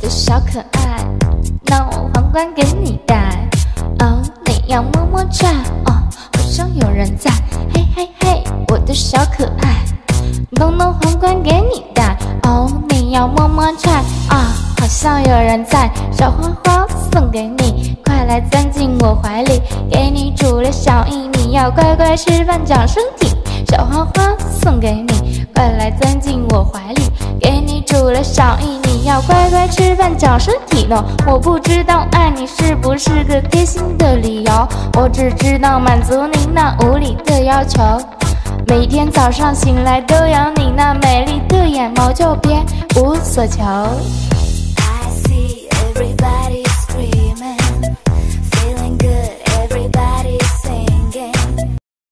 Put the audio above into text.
的小可爱，那我皇冠给你戴。哦，你要么么拽哦，好像有人在。嘿嘿嘿，我的小可爱，东东皇冠给你戴。哦，你要么么拽啊，好像有人在。小花花送给你，快来钻进我怀里，给你煮了小薏米，要乖乖吃饭长身体。小花花送给你，快来钻进我怀里，给你煮了小薏米，要乖乖吃饭长身体呢。我不知道爱你是不是个贴心的理由，我只知道满足你那无理的要求。每天早上醒来都有你那美丽的眼眸，就别无所求。